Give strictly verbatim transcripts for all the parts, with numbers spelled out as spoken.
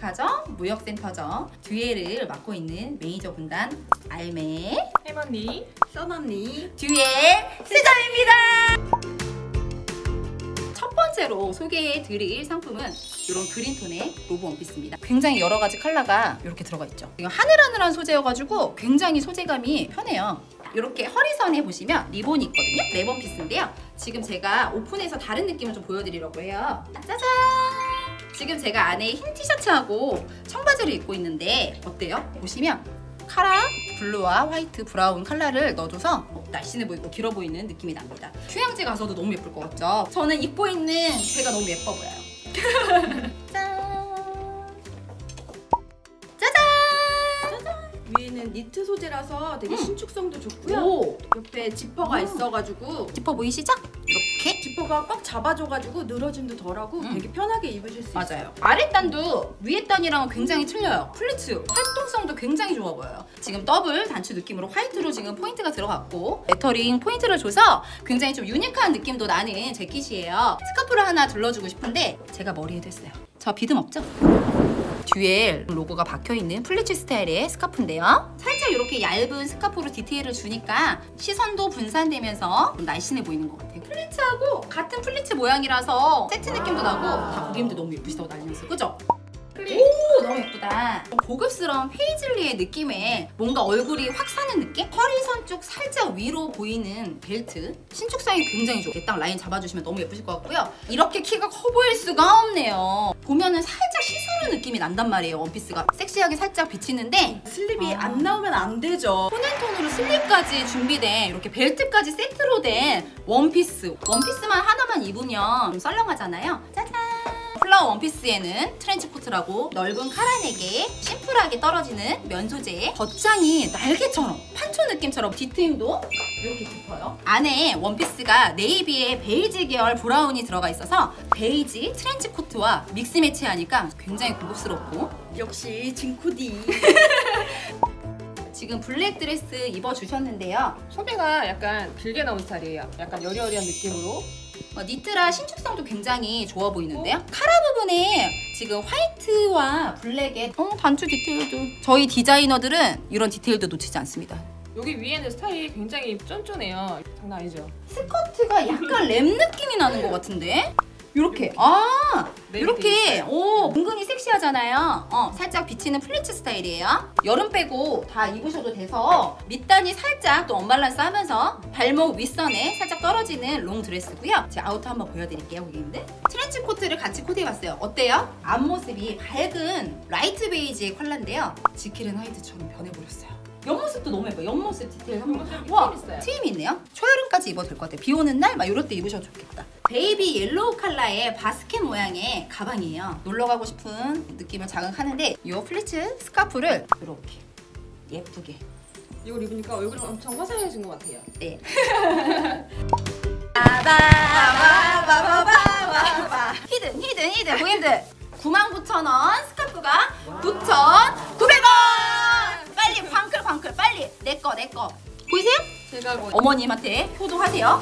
백화점, 무역센터점 듀엘을 맡고 있는 매니저 군단 알매 햄언니, 썬언니, 듀엘 세점입니다. 첫 번째로 소개해드릴 상품은 이런 그린톤의 로브 원피스입니다. 굉장히 여러 가지 컬러가 이렇게 들어가 있죠. 이거 하늘하늘한 소재여가지고 굉장히 소재감이 편해요. 이렇게 허리선에 보시면 리본이 있거든요. 레번 피스인데요. 지금 제가 오픈해서 다른 느낌을 좀 보여드리려고 해요. 짜잔! 지금 제가 안에 흰 티셔츠하고 청바지를 입고 있는데 어때요? 보시면 카라, 블루와 화이트, 브라운 컬러를 넣어줘서 날씬해 보이고 길어 보이는 느낌이 납니다. 휴양지 가서도 너무 예쁠 것 같죠? 저는 입고 있는 제가 너무 예뻐 보여요. 짠! 위에는 니트 소재라서 되게 음. 신축성도 좋고요. 오! 옆에 지퍼가 음. 있어가지고 지퍼 보이시죠? 이렇게 지퍼가 꽉 잡아줘가지고 늘어짐도 덜하고 음. 되게 편하게 입으실 수 있어요. 맞아요. 아래 단도 위에 단이랑은 굉장히 틀려요. 플리츠 활동성도 굉장히 좋아 보여요. 지금 더블 단추 느낌으로 화이트로 지금 포인트가 들어갔고 레터링 포인트를 줘서 굉장히 좀 유니크한 느낌도 나는 재킷이에요. 스카프를 하나 둘러주고 싶은데 제가 머리에도 했어요. 저 비듬 없죠? 듀엘 로고가 박혀있는 플리츠 스타일의 스카프인데요. 살짝 이렇게 얇은 스카프로 디테일을 주니까 시선도 분산되면서 좀 날씬해 보이는 것 같아요. 플리츠하고 같은 플리츠 모양이라서 세트 느낌도 나고 다 고객님도 너무 예쁘시다고 난리났어요. 그죠? 오, 너무 예쁘다. 고급스러운 페이즐리의 느낌에 뭔가 얼굴이 확 사는 느낌? 허리선 쪽 살짝 위로 보이는 벨트. 신축성이 굉장히 좋게 딱 라인 잡아주시면 너무 예쁘실 것 같고요. 이렇게 키가 커 보일 수가 없네요. 보면은 살짝 시스루 느낌이 난단 말이에요. 원피스가 섹시하게 살짝 비치는데 슬립이 아. 안 나오면 안 되죠. 톤앤톤으로 슬립까지 준비된 이렇게 벨트까지 세트로 된 원피스. 원피스만 하나만 입으면 좀 썰렁하잖아요. 짜잔! 플라워 원피스에는 트렌치 코트라고 넓은 카라넥에 심플하게 떨어지는 면 소재에 덧장이 날개처럼 판초 느낌처럼 뒤트임도 이렇게 깊어요. 안에 원피스가 네이비에 베이지 계열 브라운이 들어가 있어서 베이지 트렌치 코트와 믹스 매치하니까 굉장히 고급스럽고 역시 진코디. 지금 블랙 드레스 입어주셨는데요. 소매가 약간 길게 나온 스타일이에요. 약간 여리여리한 느낌으로. 어, 니트라 신축성도 굉장히 좋아 보이는데요. 카라 부분에 지금 화이트와 블랙의 어, 단추 디테일도 저희 디자이너들은 이런 디테일도 놓치지 않습니다. 여기 위에는 스타일이 굉장히 쫀쫀해요. 장난 아니죠? 스커트가 약간 랩 느낌이 나는 것 같은데? 이렇게 아 이렇게 오 은근히 섹시하잖아요. 어 살짝 비치는 플리츠 스타일이에요. 여름 빼고 다 입으셔도 돼서 밑단이 살짝 또 언밸런스 하면서 발목 윗선에 살짝 떨어지는 롱 드레스고요. 제 아우터 한번 보여드릴게요, 고객님들. 트렌치 코트를 같이 코디해봤어요. 어때요? 앞모습이 밝은 라이트 베이지의 컬러인데요. 지킬앤 화이트처럼 변해버렸어요. 옆모습도 너무 예뻐요. 옆모습 디테일 한번. 와, 트임이 있네요. 초여름까지 입어도 될 것 같아요. 비 오는 날 막 이럴 때 입으셔도 좋겠다. 베이비 옐로우 컬러의 바스켓 모양의 가방이에요. 놀러 가고 싶은 느낌을 자극하는데 이 플리츠 스카프를 이렇게 예쁘게. 이걸 입으니까 얼굴이 엄청 화사해진 것 같아요. 네. 히든 히든 히든 고객님들 구만 구천 원 스카프가 구천구백 원. 빨리 광클 광클 빨리 내꺼 내꺼 보이세요? 제가 뭐 어머님한테 효도하세요.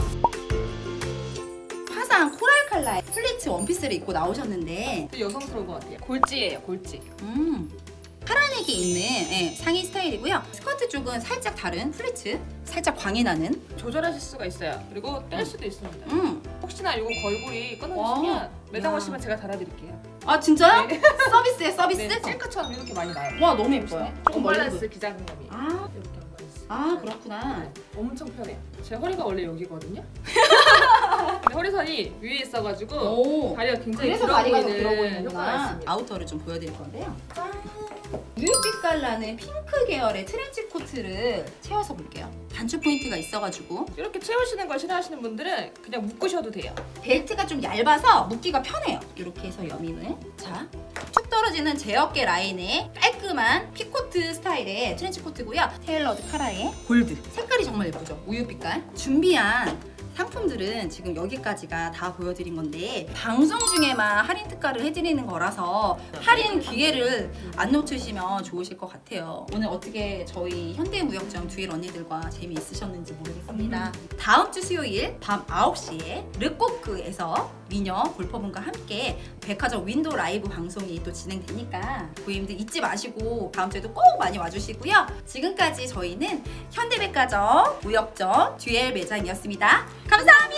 화사한 코랄 컬러의 플리츠 원피스를 입고 나오셨는데 되게 여성스러운 것 같아요. 골지예요, 골지. 음 카라넥이 있는 예, 상의 스타일이고요. 스커트 쪽은 살짝 다른 플리츠, 살짝 광이 나는. 조절하실 수가 있어요. 그리고 뗄 수도 있습니다. 음. 혹시나 이거 걸골이 끊어지시면 매장 오시면 제가 달아드릴게요. 아 진짜요? 네. 서비스에 서비스? 네, 셀카처럼 이렇게 많이 나요. 와 너무 예뻐요. 조금 언밸런스 기장감이. 아, 이렇게 언밸런스. 아 그렇구나. 네, 엄청 편해요. 제 허리가 원래 여기거든요. 근데 허리선이 위에 있어가지고 오. 다리가 굉장히 그래서 길어 다리가 더 보이는 길어 효과가 보이는구나. 있습니다. 아우터를 좀 보여드릴 건데요. 유육빛 깔라는 핑크 계열의 트렌치 코트를 채워서 볼게요. 단추 포인트가 있어가지고 이렇게 채우시는 걸 싫어하시는 분들은 그냥 묶으셔도 돼요. 벨트가 좀 얇아서 묶기가 편해요. 이렇게 해서 여민을 자 툭 떨어지는 제어깨 라인의 깔끔한 피코트 스타일의 트렌치 코트고요. 테일러드 카라의 골드 색깔이 정말 예쁘죠? 우유빛깔 준비한 상품들은 지금 여기까지가 다 보여드린 건데 방송 중에만 할인 특가를 해드리는 거라서 할인 기회를 안 놓치시면 좋으실 것 같아요. 오늘 어떻게 저희 현대무역점 듀엘 언니들과 재미있으셨는지 모르겠습니다. 다음 주 수요일 밤 아홉 시에 르꼬크에서 미녀 골퍼분과 함께 백화점 윈도우 라이브 방송이 또 진행되니까 고객님들 잊지 마시고 다음 주에도 꼭 많이 와주시고요. 지금까지 저희는 현대백화점 무역점 듀엘 매장이었습니다. 감사합니다.